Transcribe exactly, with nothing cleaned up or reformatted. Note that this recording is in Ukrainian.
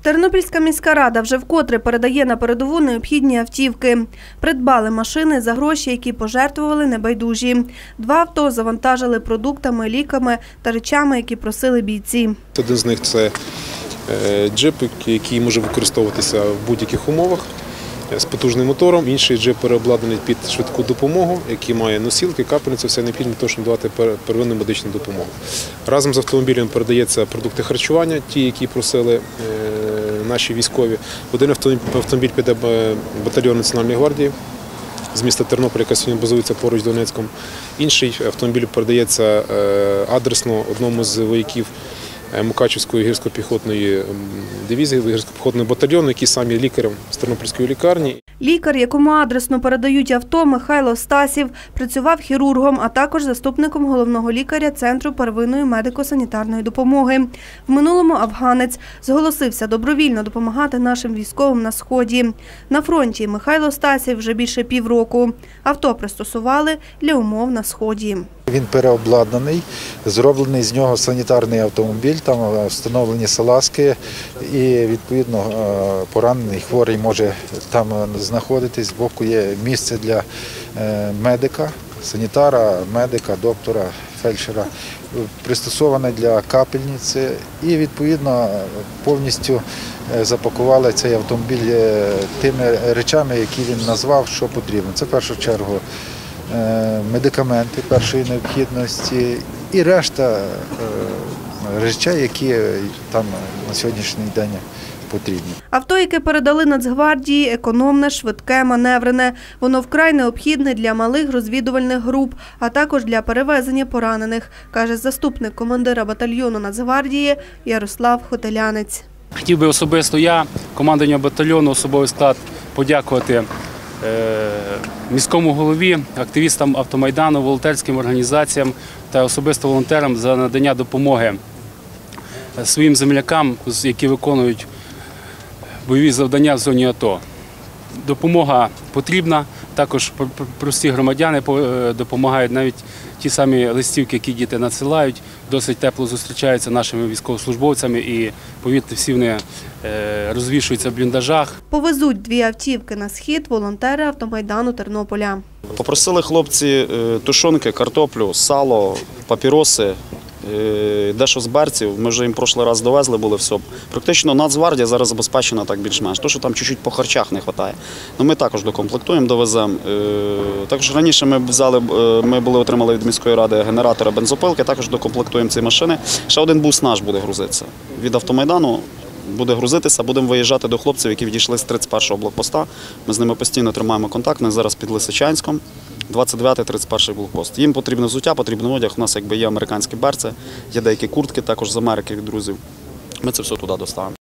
Тернопільська міська рада вже вкотре передає на передову необхідні автівки. Придбали машини за гроші, які пожертвували небайдужі. Два авто завантажили продуктами, ліками та речами, які просили бійці. Один з них – це джип, який може використовуватися в будь-яких умовах з потужним мотором. Інший джип переобладнаний під швидку допомогу, який має носілки, капельниці, все необхідне для того, щоб давати первинну медичну допомогу. Разом з автомобілем передається продукти харчування, ті, які просили наші військові. Один автомобіль піде батальйон Національної гвардії з міста Тернополя, яка сьогодні базується поруч з Донецьком. Інший автомобіль передається адресно одному з вояків Мукачівської гірсько-піхотної дивізії, гірсько-піхотного батальйону, який сам є лікарем з Тернопільської лікарні. Лікар, якому адресно передають авто, Михайло Стасів, працював хірургом, а також заступником головного лікаря Центру первинної медико-санітарної допомоги. В минулому афганець, зголосився добровільно допомагати нашим військовим на Сході. На фронті Михайло Стасів вже більше півроку. Авто пристосували для умов на Сході. Він переобладнаний, зроблений з нього санітарний автомобіль, там встановлені салазки і, відповідно, поранений хворий може там знаходитись. Збоку є місце для медика, санітара, медика, доктора, фельдшера, пристосоване для капельниці і, відповідно, повністю запакували цей автомобіль тими речами, які він назвав, що потрібно. Це в першу чергу медикаменти першої необхідності і решта речей, які там на сьогоднішній день потрібні. Авто, яке передали Нацгвардії, економне, швидке, маневрене. Воно вкрай необхідне для малих розвідувальних груп, а також для перевезення поранених, каже заступник командира батальйону Нацгвардії Ярослав Хотелянець. Хотів би особисто я, командування батальйону, особовий склад, подякувати міському голові, активістам Автомайдану, волонтерським організаціям та особисто волонтерам за надання допомоги своїм землякам, які виконують бойові завдання в зоні АТО. Допомога потрібна, також прості громадяни допомагають, навіть ті самі листівки, які діти надсилають, досить тепло зустрічаються нашими військовослужбовцями і, повірте, всі вони розвішуються в бліндажах. Повезуть дві автівки на Схід волонтери Автомайдану Тернополя. Попросили хлопці тушонки, картоплю, сало, папіроси, дещо з берців. Ми вже їм прошлий раз довезли, були все. Практично Нацгвардія зараз забезпечена так більш-менш. То, що там чуть-чуть по харчах не вистачає. Ну, ми також докомплектуємо, довеземо. Також раніше ми взяли, ми були отримали від міської ради генератора бензопилки, також докомплектуємо ці машини. Ще один бус наш буде грузитися. Від Автомайдану буде грузитися, будемо виїжджати до хлопців, які відійшли з тридцять першого блокпоста. Ми з ними постійно тримаємо контакт, ми зараз під Лисичанськом. двадцять дев'ятий тридцять перший блокпост. Їм потрібне взуття, потрібен одяг. У нас якби є американські берці, є деякі куртки також з Америки від друзів. Ми це все туди доставимо.